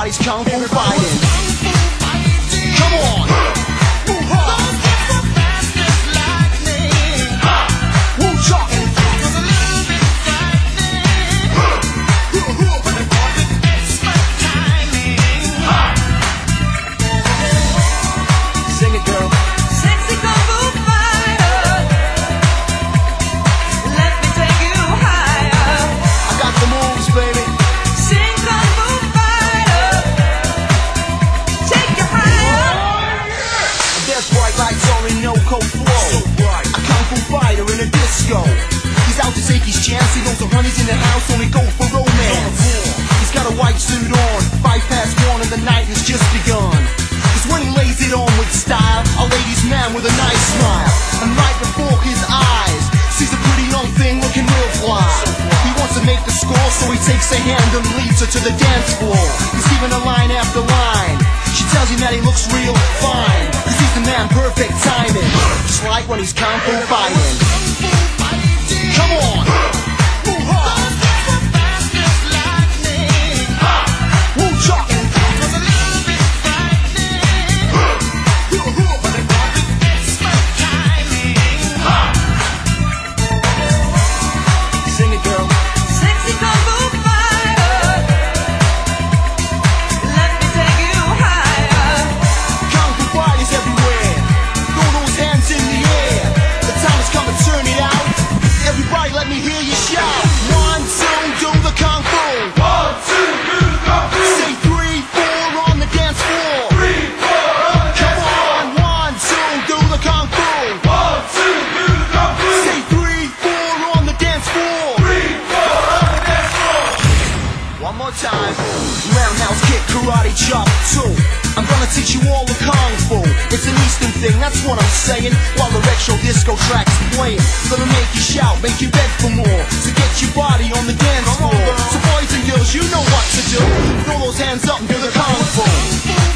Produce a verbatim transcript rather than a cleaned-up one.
everybody's kung fu fighting. Come on. He's out to take his chance, he knows the honeys in the house only go for romance. He's got a white suit on, five past one and the night has just begun. Cause when he lays it on with style, a ladies' man with a nice smile. And right before his eyes, sees a pretty young thing looking real fly. He wants to make the score, so he takes her hand and leads her to the dance floor. He's giving her line after line. She tells him that he looks real fine, cause he's the man, perfect timing, just like when he's kung fu fighting. Come on! Time. Roundhouse kick, karate chop, too. I'm gonna teach you all the kung fu. It's an Eastern thing, that's what I'm saying. While the retro disco tracks playing, gonna make you shout, make you beg for more. So get your body on the dance floor. So boys and girls, you know what to do. Throw those hands up and do the kung fu.